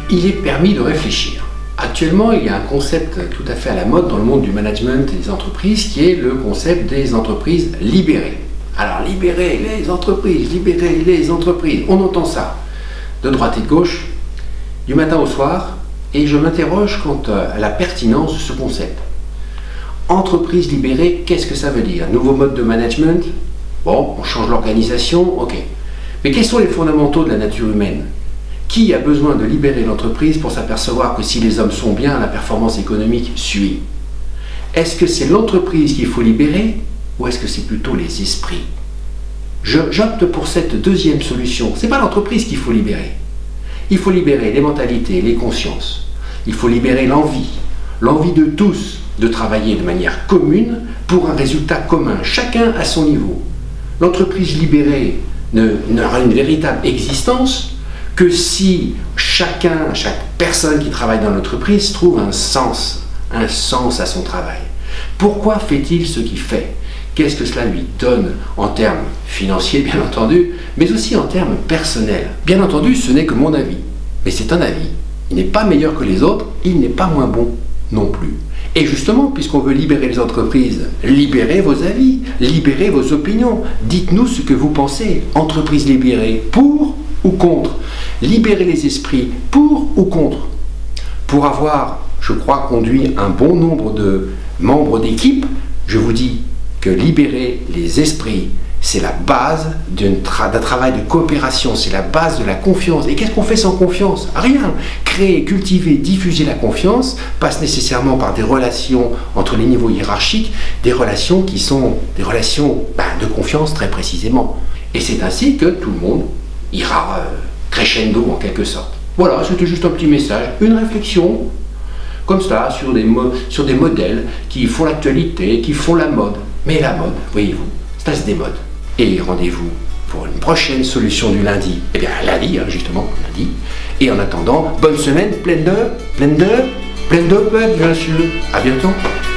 Il est permis de réfléchir. Actuellement, il y a un concept tout à fait à la mode dans le monde du management et des entreprises qui est le concept des entreprises libérées. Alors, libérer les entreprises, on entend ça de droite et de gauche, du matin au soir, et je m'interroge quant à la pertinence de ce concept. Entreprise libérée, qu'est-ce que ça veut dire? Nouveau mode de management? Bon, on change l'organisation, ok. Mais quels sont les fondamentaux de la nature humaine? Qui a besoin de libérer l'entreprise pour s'apercevoir que si les hommes sont bien, la performance économique suit? Est-ce que c'est l'entreprise qu'il faut libérer ou est-ce que c'est plutôt les esprits? J'opte pour cette deuxième solution. Ce n'est pas l'entreprise qu'il faut libérer. Il faut libérer les mentalités, les consciences. Il faut libérer l'envie de tous de travailler de manière commune pour un résultat commun, chacun à son niveau. L'entreprise libérée n'aura une véritable existence que si chaque personne qui travaille dans l'entreprise trouve un sens à son travail. Pourquoi fait-il ce qu'il fait? Qu'est-ce que cela lui donne en termes financiers, bien entendu, mais aussi en termes personnels? Bien entendu, ce n'est que mon avis, mais c'est un avis. Il n'est pas meilleur que les autres, il n'est pas moins bon non plus. Et justement, puisqu'on veut libérer les entreprises, libérez vos avis, libérez vos opinions. Dites-nous ce que vous pensez. Entreprise libérée, pour ou contre? Libérer les esprits, pour ou contre? Pour avoir, je crois, conduit un bon nombre de membres d'équipe, je vous dis que libérer les esprits, c'est la base d'un travail de coopération, c'est la base de la confiance. Et qu'est-ce qu'on fait sans confiance? Rien. Créer, cultiver, diffuser la confiance passe nécessairement par des relations entre les niveaux hiérarchiques, des relations qui sont des relations de confiance très précisément. Et c'est ainsi que tout le monde ira crescendo en quelque sorte. Voilà, c'était juste un petit message, une réflexion comme ça sur des modèles qui font l'actualité, qui font la mode. Mais la mode, voyez-vous, ça se démode. Et rendez-vous pour une prochaine solution du lundi. Eh bien, lundi, justement, lundi. Et en attendant, bonne semaine, pleine de, bien sûr. À bientôt.